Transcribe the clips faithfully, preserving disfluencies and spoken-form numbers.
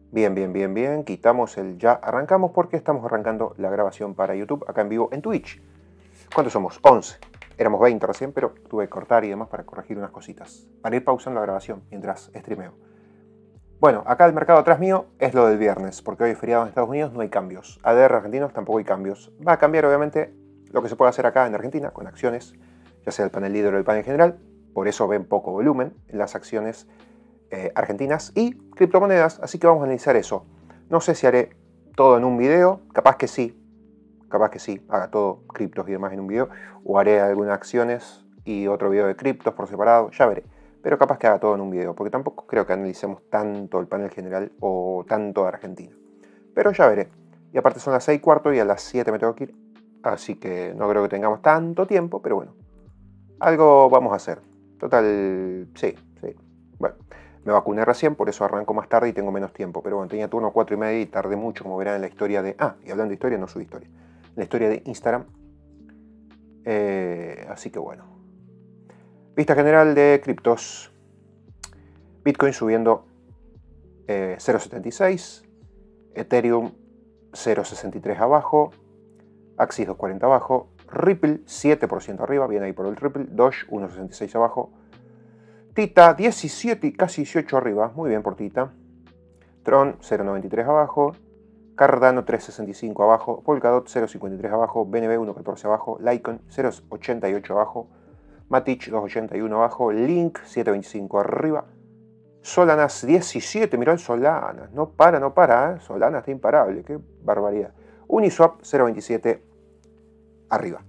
Bien, bien, bien, bien. Quitamos el ya arrancamos porque estamos arrancando la grabación para YouTube acá en vivo en Twitch. ¿Cuántos somos? once. Éramos veinte recién, pero tuve que cortar y demás para corregir unas cositas. Para ir pausando la grabación mientras streameo. Bueno, acá el mercado atrás mío es lo del viernes, porque hoy es feriado en Estados Unidos, no hay cambios. A D R argentinos tampoco hay cambios. Va a cambiar obviamente lo que se puede hacer acá en Argentina con acciones, ya sea el panel líder o el panel general. Por eso ven poco volumen en las acciones Eh, argentinas y criptomonedas, así que vamos a analizar eso. No sé si haré todo en un video, capaz que sí, capaz que sí, haga todo criptos y demás en un video, o haré algunas acciones y otro video de criptos por separado, ya veré, pero capaz que haga todo en un video, porque tampoco creo que analicemos tanto el panel general o tanto de Argentina, pero ya veré. Y aparte son las seis y cuarto y a las siete me tengo que ir, así que no creo que tengamos tanto tiempo, pero bueno, algo vamos a hacer. Total, sí, sí, bueno. Me vacuné recién, por eso arranco más tarde y tengo menos tiempo. Pero bueno, tenía turno cuatro y media y tardé mucho, como verán en la historia de... Ah, y hablando de historia, no subí historia. En la historia de Instagram. Eh, así que bueno. Vista general de criptos. Bitcoin subiendo eh, cero coma setenta y seis. Ethereum cero coma sesenta y tres abajo. Axis dos cuarenta abajo. Ripple siete por ciento arriba, bien ahí por el Ripple. Doge uno coma sesenta y seis abajo. Tita diecisiete y casi dieciocho arriba, muy bien por Tita. Tron cero coma noventa y tres abajo. Cardano tres coma sesenta y cinco abajo. Polkadot cero coma cincuenta y tres abajo. B N B uno coma catorce abajo. Litecoin cero coma ochenta y ocho abajo. Matic dos coma ochenta y uno abajo. Link siete coma veinticinco arriba. Solanas diecisiete, mirá el Solanas, no para, no para, ¿eh? Solanas está imparable, qué barbaridad. Uniswap cero coma veintisiete arriba.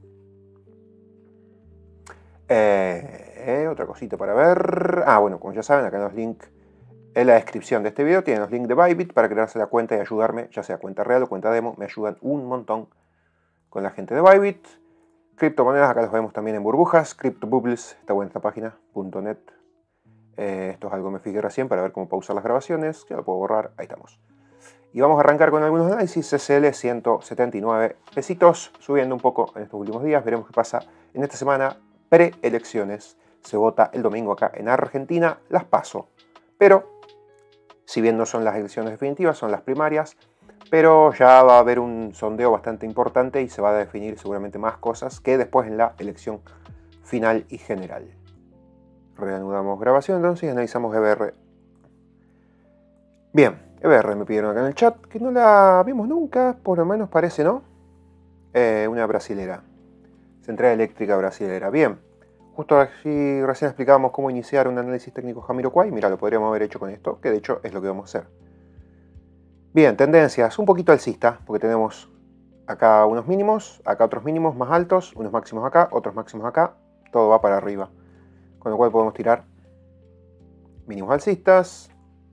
Eh, eh, otra cosita para ver. Ah, bueno, como ya saben, acá en los links, en la descripción de este video tienen los links de Bybit para crearse la cuenta y ayudarme, ya sea cuenta real o cuenta demo, me ayudan un montón con la gente de Bybit. Criptomonedas, acá los vemos también en burbujas. CryptoBubbles, está buena esta página, .net. Eh, esto es algo que me fijé recién para ver cómo pausar las grabaciones, ya lo puedo borrar, ahí estamos. Y vamos a arrancar con algunos análisis. C C L ciento setenta y nueve pesitos, subiendo un poco en estos últimos días, veremos qué pasa en esta semana. Preelecciones, se vota el domingo acá en Argentina, las PASO, pero si bien no son las elecciones definitivas, son las primarias, pero ya va a haber un sondeo bastante importante y se va a definir seguramente más cosas que después en la elección final y general. Reanudamos grabación entonces y analizamos E B R. Bien, E B R me pidieron acá en el chat, que no la vimos nunca, por lo menos parece, ¿no? Eh, una brasilera. Central eléctrica brasilera. Bien, justo aquí recién explicábamos cómo iniciar un análisis técnico Jamiroquai. Mira, lo podríamos haber hecho con esto, que de hecho es lo que vamos a hacer. Bien, tendencias, un poquito alcista, porque tenemos acá unos mínimos, acá otros mínimos más altos, unos máximos acá, otros máximos acá, todo va para arriba. Con lo cual podemos tirar mínimos alcistas,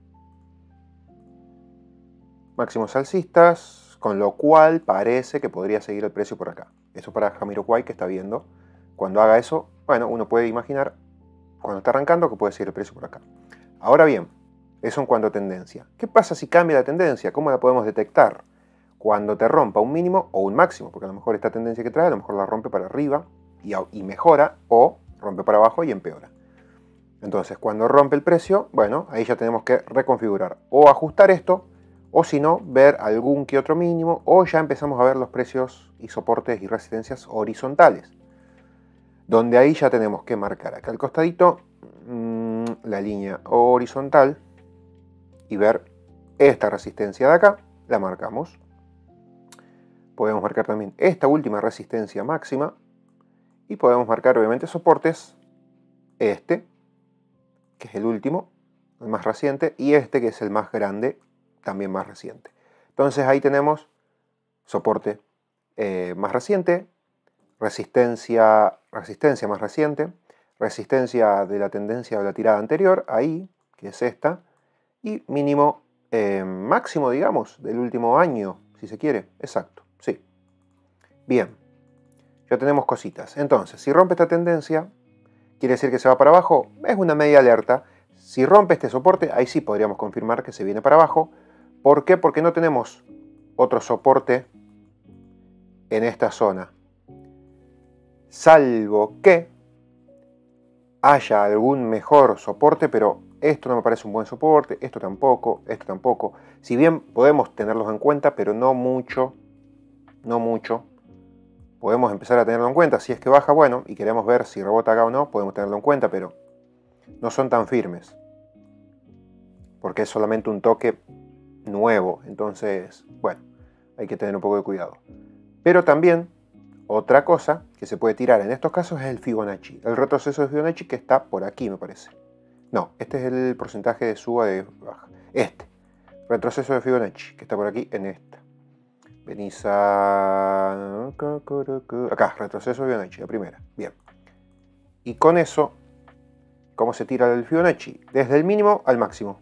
máximos alcistas, con lo cual parece que podría seguir el precio por acá. Eso para Jamiroquai que está viendo. Cuando haga eso, bueno, uno puede imaginar, cuando está arrancando, que puede seguir el precio por acá. Ahora bien, eso en cuanto a tendencia. ¿Qué pasa si cambia la tendencia? ¿Cómo la podemos detectar? Cuando te rompa un mínimo o un máximo, porque a lo mejor esta tendencia que trae, a lo mejor la rompe para arriba y, y mejora, o rompe para abajo y empeora. Entonces, cuando rompe el precio, bueno, ahí ya tenemos que reconfigurar o ajustar esto, o si no, ver algún que otro mínimo, o ya empezamos a ver los precios y soportes y resistencias horizontales, donde ahí ya tenemos que marcar acá al costadito mmm, la línea horizontal y ver esta resistencia de acá, la marcamos. Podemos marcar también esta última resistencia máxima y podemos marcar obviamente soportes, este, que es el último, el más reciente, y este que es el más grande, también más reciente. Entonces ahí tenemos soporte eh, más reciente, resistencia, resistencia más reciente, resistencia de la tendencia de la tirada anterior, ahí, que es esta, y mínimo eh, máximo, digamos, del último año, si se quiere, exacto, sí. Bien, ya tenemos cositas. Entonces, si rompe esta tendencia, quiere decir que se va para abajo, es una media alerta. Si rompe este soporte, ahí sí podríamos confirmar que se viene para abajo. ¿Por qué? Porque no tenemos otro soporte en esta zona. Salvo que haya algún mejor soporte, pero esto no me parece un buen soporte, esto tampoco, esto tampoco. Si bien podemos tenerlos en cuenta, pero no mucho, no mucho. Podemos empezar a tenerlo en cuenta. Si es que baja, bueno, y queremos ver si rebota acá o no, podemos tenerlo en cuenta, pero no son tan firmes. Porque es solamente un toque nuevo. Entonces, bueno, hay que tener un poco de cuidado. Pero también, otra cosa que se puede tirar en estos casos es el Fibonacci. El retroceso de Fibonacci que está por aquí, me parece. No, este es el porcentaje de suba de baja. Este. Retroceso de Fibonacci, que está por aquí en esta. Venís a... Acá, retroceso de Fibonacci, la primera. Bien. Y con eso, ¿cómo se tira el Fibonacci? Desde el mínimo al máximo.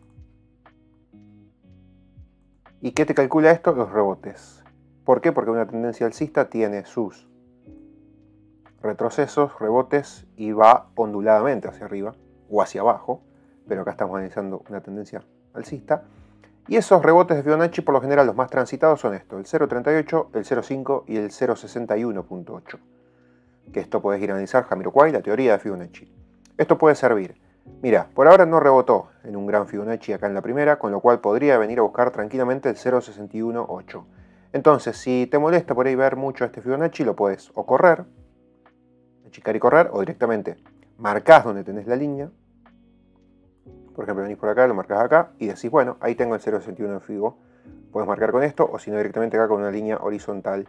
¿Y qué te calcula esto? Los rebotes. ¿Por qué? Porque una tendencia alcista tiene sus retrocesos, rebotes y va onduladamente hacia arriba o hacia abajo. Pero acá estamos analizando una tendencia alcista. Y esos rebotes de Fibonacci, por lo general, los más transitados son estos, el cero punto treinta y ocho, el cero punto cinco y el cero punto sesenta y uno punto ocho. Que esto podés ir a analizar Jamiroquai, la teoría de Fibonacci. Esto puede servir. Mira, por ahora no rebotó en un gran Fibonacci acá en la primera, con lo cual podría venir a buscar tranquilamente el cero punto sesenta y uno punto ocho. Entonces, si te molesta por ahí ver mucho este Fibonacci, lo podés o correr, achicar y correr, o directamente marcás donde tenés la línea. Por ejemplo, venís por acá, lo marcás acá y decís, bueno, ahí tengo el cero punto sesenta y uno de Fibo. Puedes marcar con esto o si no directamente acá con una línea horizontal.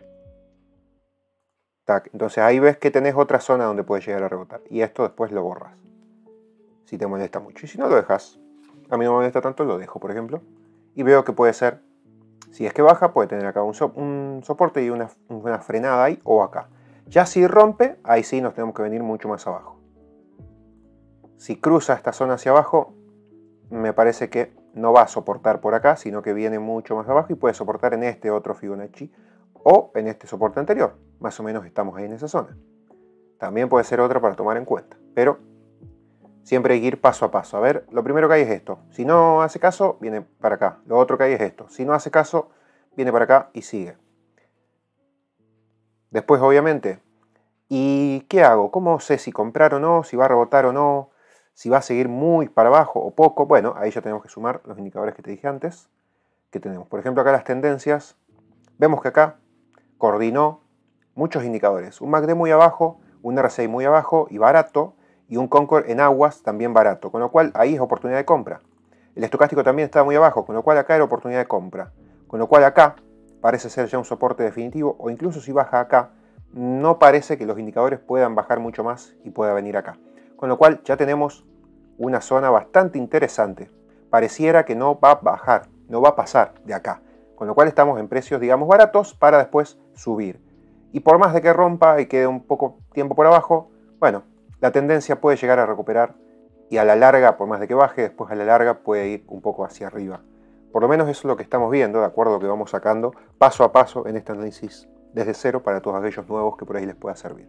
Tac. Entonces ahí ves que tenés otra zona donde puedes llegar a rebotar. Y esto después lo borras. Si te molesta mucho. Y si no lo dejas, a mí no me molesta tanto, lo dejo, por ejemplo. Y veo que puede ser, si es que baja, puede tener acá un, so un soporte y una, una frenada ahí o acá. Ya si rompe, ahí sí nos tenemos que venir mucho más abajo. Si cruza esta zona hacia abajo, me parece que no va a soportar por acá, sino que viene mucho más abajo y puede soportar en este otro Fibonacci o en este soporte anterior. Más o menos estamos ahí en esa zona. También puede ser otra para tomar en cuenta, pero siempre hay que ir paso a paso. A ver, lo primero que hay es esto. Si no hace caso, viene para acá. Lo otro que hay es esto. Si no hace caso, viene para acá y sigue. Después, obviamente, ¿y qué hago? ¿Cómo sé si comprar o no? ¿Si va a rebotar o no? Si va a seguir muy para abajo o poco, bueno, ahí ya tenemos que sumar los indicadores que te dije antes, que tenemos. Por ejemplo, acá las tendencias, vemos que acá coordinó muchos indicadores. Un M A C D muy abajo, un R S I muy abajo y barato, y un Concord en aguas también barato, con lo cual ahí es oportunidad de compra. El estocástico también está muy abajo, con lo cual acá era oportunidad de compra. Con lo cual acá parece ser ya un soporte definitivo, o incluso si baja acá, no parece que los indicadores puedan bajar mucho más y pueda venir acá. Con lo cual ya tenemos una zona bastante interesante. Pareciera que no va a bajar, no va a pasar de acá. Con lo cual estamos en precios, digamos, baratos para después subir. Y por más de que rompa y quede un poco tiempo por abajo, bueno, la tendencia puede llegar a recuperar y a la larga, por más de que baje, después a la larga puede ir un poco hacia arriba. Por lo menos eso es lo que estamos viendo, de acuerdo a lo que vamos sacando paso a paso en este análisis desde cero para todos aquellos nuevos que por ahí les pueda servir.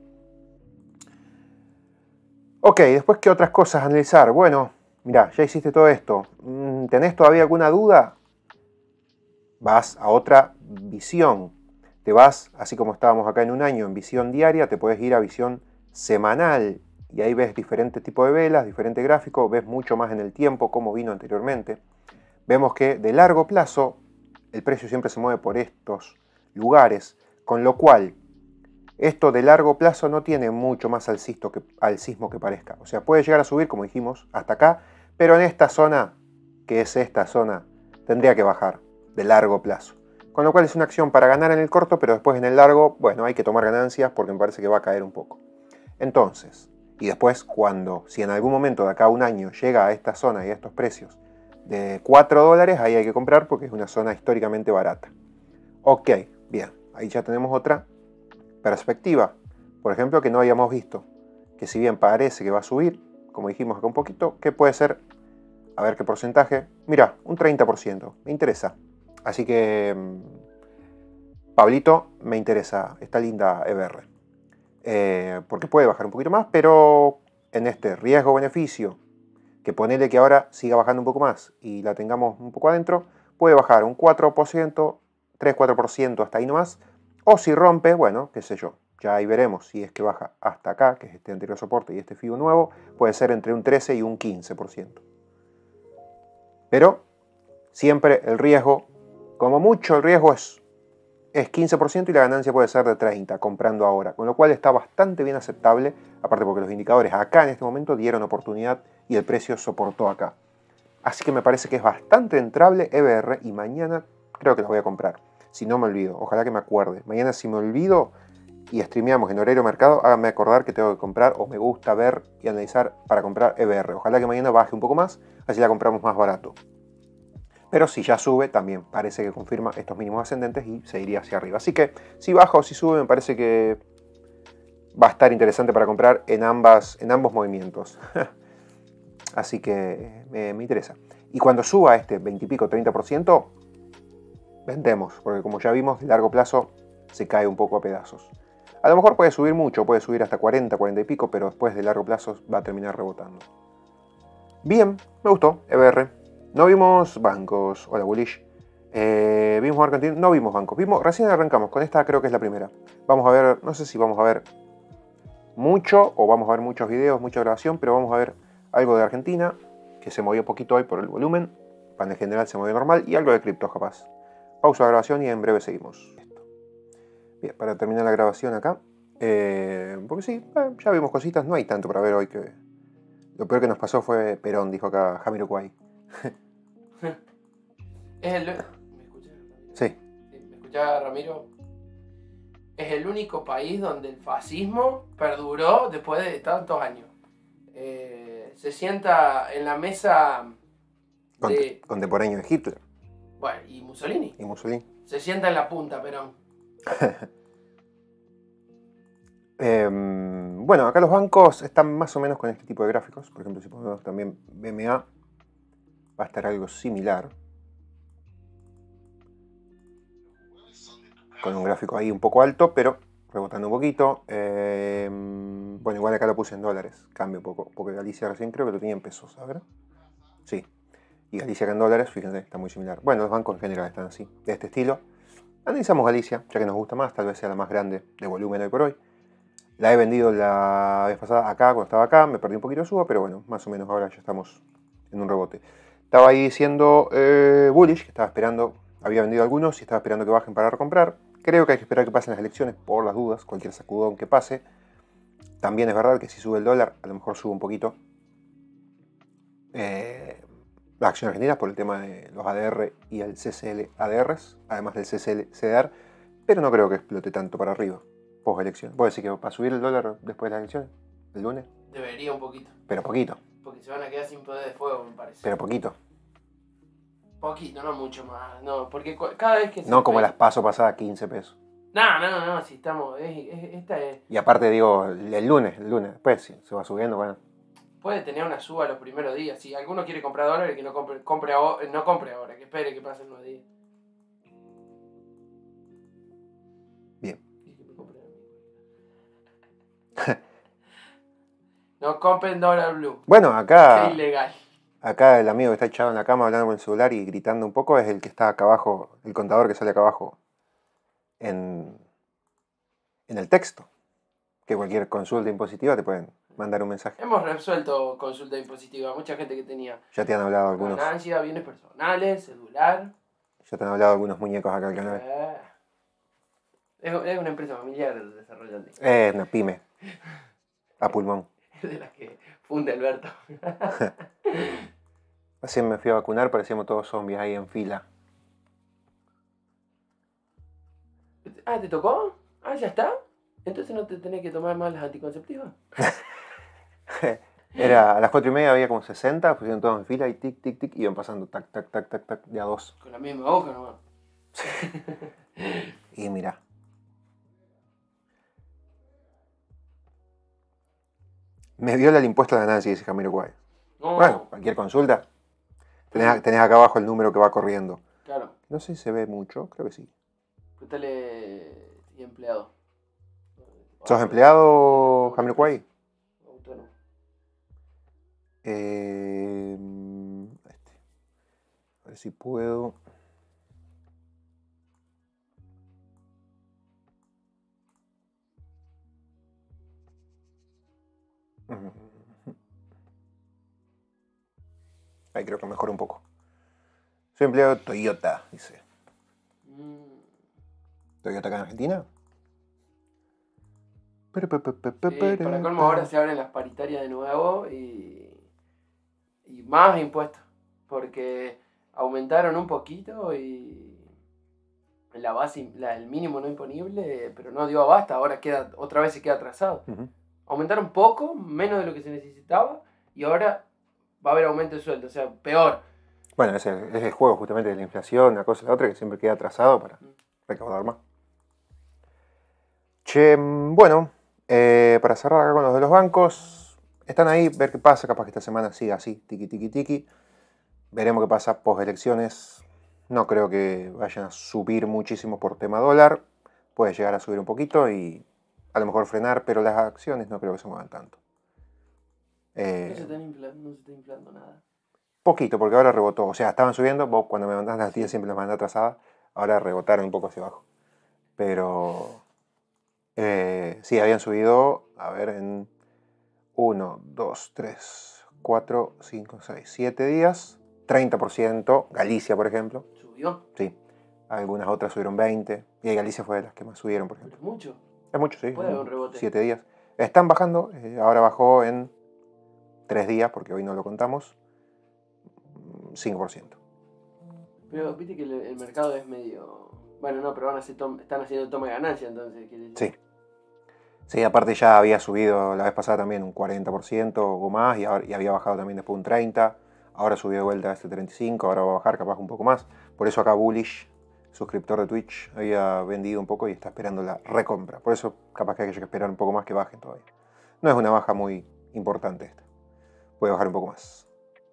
Ok, después, ¿qué otras cosas analizar? Bueno, mirá, ya hiciste todo esto. ¿Tenés todavía alguna duda? Vas a otra visión. Te vas, así como estábamos acá en un año, en visión diaria, te puedes ir a visión semanal. Y ahí ves diferentes tipos de velas, diferentes gráficos, ves mucho más en el tiempo, como vino anteriormente. Vemos que de largo plazo, el precio siempre se mueve por estos lugares, con lo cual esto de largo plazo no tiene mucho más alcismo que, alcismo que parezca. O sea, puede llegar a subir, como dijimos, hasta acá, pero en esta zona, que es esta zona, tendría que bajar de largo plazo. Con lo cual es una acción para ganar en el corto, pero después en el largo, bueno, hay que tomar ganancias porque me parece que va a caer un poco. Entonces, y después cuando, si en algún momento de acá a un año llega a esta zona y a estos precios de cuatro dólares, ahí hay que comprar porque es una zona históricamente barata. Ok, bien, ahí ya tenemos otra perspectiva, por ejemplo, que no habíamos visto, que si bien parece que va a subir, como dijimos acá un poquito, que puede ser, a ver qué porcentaje, mira, un treinta por ciento, me interesa. Así que, Pablito, me interesa esta linda E B R, eh, porque puede bajar un poquito más, pero en este riesgo-beneficio, que ponele que ahora siga bajando un poco más y la tengamos un poco adentro, puede bajar un cuatro por ciento, tres cuatro por ciento hasta ahí nomás. O si rompe, bueno, qué sé yo, ya ahí veremos si es que baja hasta acá, que es este anterior soporte y este Fibo nuevo, puede ser entre un trece y un quince por ciento. Pero siempre el riesgo, como mucho el riesgo es, es quince por ciento y la ganancia puede ser de treinta por ciento comprando ahora. Con lo cual está bastante bien aceptable, aparte porque los indicadores acá en este momento dieron oportunidad y el precio soportó acá. Así que me parece que es bastante entrable E B R y mañana creo que lo voy a comprar. Si no me olvido, ojalá que me acuerde. Mañana si me olvido y streameamos en horario mercado, háganme acordar que tengo que comprar o me gusta ver y analizar para comprar E B R. Ojalá que mañana baje un poco más, así la compramos más barato. Pero si ya sube, también parece que confirma estos mínimos ascendentes y se iría hacia arriba. Así que si baja o si sube, me parece que va a estar interesante para comprar en, ambas, en ambos movimientos. Así que me, me interesa. Y cuando suba este veinte y pico, treinta por ciento, vendemos, porque como ya vimos, de largo plazo se cae un poco a pedazos. A lo mejor puede subir mucho, puede subir hasta cuarenta, cuarenta y pico, pero después de largo plazo va a terminar rebotando. Bien, me gustó, E B R. No vimos bancos, hola Bullish. Eh, vimos Argentina, no vimos bancos. Vimos, recién arrancamos, con esta creo que es la primera. Vamos a ver, no sé si vamos a ver mucho o vamos a ver muchos videos, mucha grabación, pero vamos a ver algo de Argentina, que se movió poquito hoy por el volumen. Panel general se movió normal y algo de cripto capaz. Pausa la grabación y en breve seguimos. Bien, para terminar la grabación acá. Eh, porque sí, eh, ya vimos cositas, no hay tanto para ver hoy que... Lo peor que nos pasó fue Perón, dijo acá Jamiroquai. Es el... ¿Me escuchás, Ramiro? Sí. ¿Me escuchás, Ramiro? Es el único país donde el fascismo perduró después de tantos años. Eh, se sienta en la mesa de... Contemporáneo de Hitler. Bueno, y Mussolini. Y Mussolini. Se sienta en la punta, Perón. eh, bueno, acá los bancos están más o menos con este tipo de gráficos. Por ejemplo, si ponemos también B M A, va a estar algo similar. Con un gráfico ahí un poco alto, pero rebotando un poquito. Eh, bueno, igual acá lo puse en dólares. Cambio un poco, porque Galicia recién creo que lo tenía en pesos, a ver. Sí. Y Galicia acá en dólares, fíjense, está muy similar. Bueno, los bancos en general están así, de este estilo. Analizamos Galicia, ya que nos gusta más, tal vez sea la más grande de volumen hoy por hoy. La he vendido la vez pasada acá, cuando estaba acá, me perdí un poquito de suba, pero bueno, más o menos ahora ya estamos en un rebote. Estaba ahí diciendo eh, Bullish, que estaba esperando, había vendido algunos y estaba esperando que bajen para recomprar. Creo que hay que esperar que pasen las elecciones por las dudas, cualquier sacudón que pase. También es verdad que si sube el dólar, a lo mejor sube un poquito eh, las acciones argentinas por el tema de los A D R y el C C L A D Rs, además del C C L C D R, pero no creo que explote tanto para arriba, post elecciones. ¿Vos decís que va a subir el dólar después de las elecciones? ¿El lunes? Debería un poquito. Pero poquito. Porque se van a quedar sin poder de fuego, me parece. Pero poquito. Poquito, no mucho más. No, porque cada vez que se... No como las paso pasadas, quince pesos. No, no, no, si estamos... Es, es, esta es... Y aparte digo, el lunes, el lunes, después si se va subiendo, bueno. Puede tener una suba los primeros días. Si alguno quiere comprar dólares, que no compre, compre ahora, no compre ahora, que espere que pasen los días. Bien. No compren dólar blue. Bueno, acá... Qué ilegal. Acá el amigo que está echado en la cama hablando con el celular y gritando un poco es el que está acá abajo, el contador que sale acá abajo en, en el texto. Que cualquier consulta impositiva te pueden mandar un mensaje. Hemos resuelto consulta impositiva. Mucha gente que tenía Ya te han hablado algunos. ganancia, bienes personales, celular. Ya te han hablado algunos muñecos acá al canal. Eh, es, es una empresa familiar el desarrollante. Es una pyme. A pulmón. Es de las que funde Alberto. Recién me fui a vacunar, parecíamos todos zombies ahí en fila. Ah, ¿te tocó? Ah, ¿ya está? Entonces no te tenés que tomar más las anticonceptivas. Era a las cuatro y media, había como sesenta, pusieron todos en fila y tic, tic, tic, iban pasando tac, tac, tac, tac, tac, de a dos. Con la misma hoja nomás. Y mira. Me viola el impuesto a la ganancia, dice Jamiroquai. No. Bueno, cualquier consulta. Tenés, tenés acá abajo el número que va corriendo. Claro. No sé si se ve mucho, creo que sí. Pregúntale si empleado. ¿Sos empleado, Jamiroquai? Autónomo. Eh, este. A ver si puedo. Ahí creo que mejora un poco. Soy empleado de Toyota, dice. Mm. ¿Toyota acá en Argentina? Pero, pe, pe, pe, Sí, pe, para pe, colmo pe. ahora se abren las paritarias de nuevo y, y más impuestos, porque aumentaron un poquito y la base, la, el mínimo no imponible, pero no dio abasto, ahora queda, otra vez se queda atrasado. Ujú. Aumentaron poco, menos de lo que se necesitaba, y ahora va a haber aumento de sueldo, o sea, peor. Bueno, es el, es el juego justamente de la inflación, una cosa y la otra, que siempre queda atrasado para recaudar más. Che, bueno, eh, para cerrar acá con los de los bancos, están ahí, ver qué pasa, capaz que esta semana siga así, tiki tiki tiki. Veremos qué pasa post elecciones. No creo que vayan a subir muchísimo por tema dólar. Puede llegar a subir un poquito y a lo mejor frenar, pero las acciones no creo que se muevan tanto. Eh, No se están inflando, no se está inflando nada. Poquito, porque ahora rebotó. O sea, estaban subiendo, vos cuando me mandás las tías siempre las mandás atrasadas. Ahora rebotaron un poco hacia abajo. Pero eh, sí, habían subido, a ver, en uno, dos, tres, cuatro, cinco, seis, siete días. treinta por ciento. Galicia, por ejemplo. ¿Subió? Sí. Algunas otras subieron veinte. Y Galicia fue de las que más subieron, por ejemplo. ¿Es mucho? Es mucho, sí. Puede haber un rebote. siete días. Están bajando. eh, ahora bajó en tres días, porque hoy no lo contamos. cinco por ciento. Pero viste que el, el mercado es medio... Bueno, no, pero van a hacer tom- están haciendo toma de ganancia, entonces. ¿Quiere decir? Sí. Sí, aparte ya había subido la vez pasada también un cuarenta por ciento o más y, ahora, y había bajado también después un treinta por ciento. Ahora subió de vuelta a este treinta y cinco por ciento, ahora va a bajar capaz un poco más. Por eso acá Bullish, suscriptor de Twitch, había vendido un poco y está esperando la recompra. Por eso capaz que hay que esperar un poco más que bajen todavía. No es una baja muy importante esta. Puede bajar un poco más.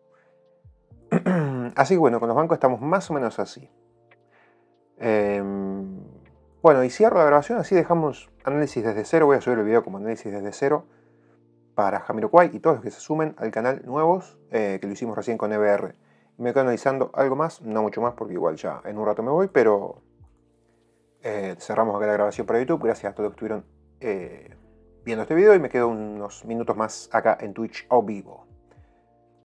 Así que bueno, con los bancos estamos más o menos así. Eh, bueno, y cierro la grabación, así dejamos análisis desde cero. Voy a subir el video como análisis desde cero para Jamiroquai y todos los que se sumen al canal nuevos, eh, que lo hicimos recién con E B R. Me quedo analizando algo más, no mucho más porque igual ya en un rato me voy, pero eh, cerramos acá la grabación para YouTube. Gracias a todos los que estuvieron eh, viendo este video y me quedo unos minutos más acá en Twitch a vivo.